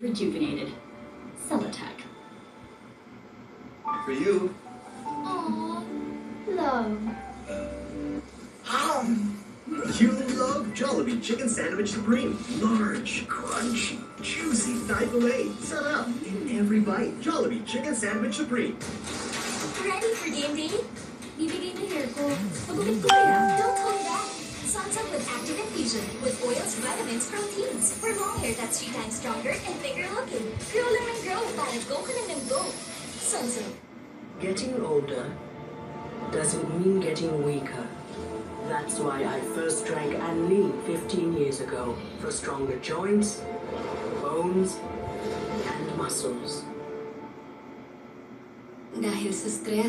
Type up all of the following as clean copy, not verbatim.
Rejuvenated. Celotac. For you. Aww. Love. You love Jollibee Chicken Sandwich Supreme. Large, crunchy, juicy, thigh fillet. Set up in every bite. Jollibee Chicken Sandwich Supreme. Ready for game day? Bibigay na hair ko. Pagupit ko kaya. Don't hold back. Sunsub with active infusion with oils, vitamins, proteins for long hair that's 3 times stronger and bigger looking. Grow lang ng grow para go ka lang ng go. Sunsub. Getting older doesn't mean getting weaker. That's why I first drank Anli 15 years ago for stronger joints, bones, and muscles. Dahil sa stress.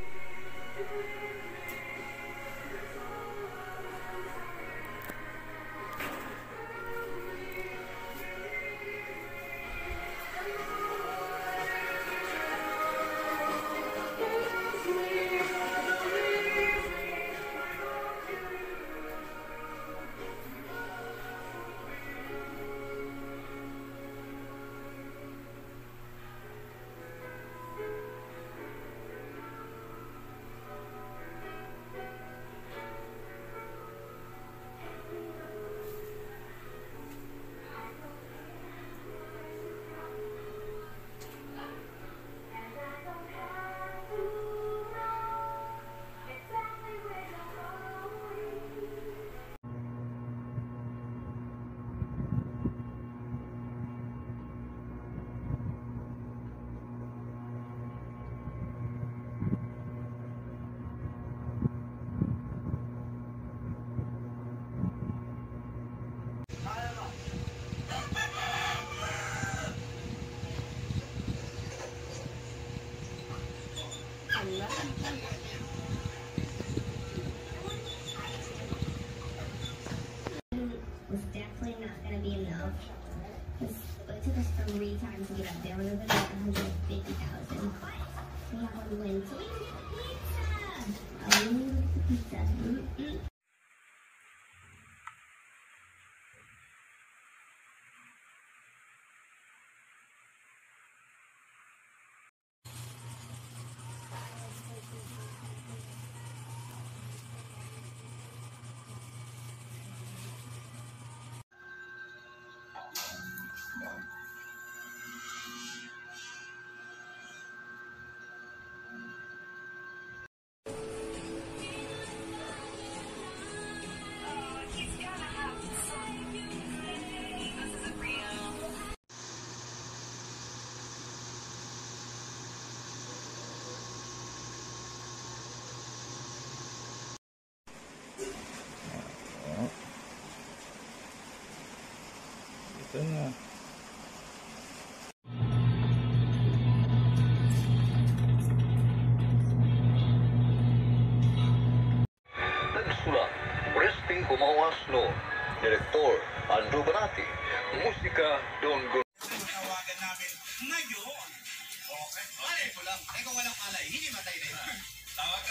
Was definitely not going to be enough. It took us 3 times to get up there. We were going to get 150,000. We have one win. So we can get pizza! Oh, we need the pizza. Ito na. Nagsulat, Resting Kumawas no, Direktor Andrew Banati, Musika Don Gon. Tawagan namin ngayon. Okay. Alay ko lang. Kung walang alay, hindi matay na yun. Tawagan.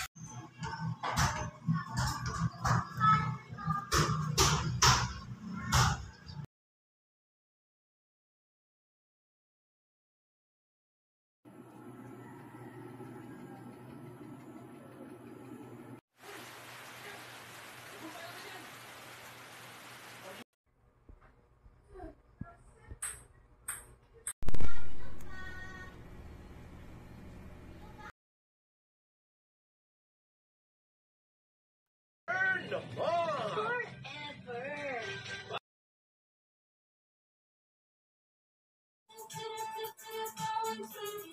Forever.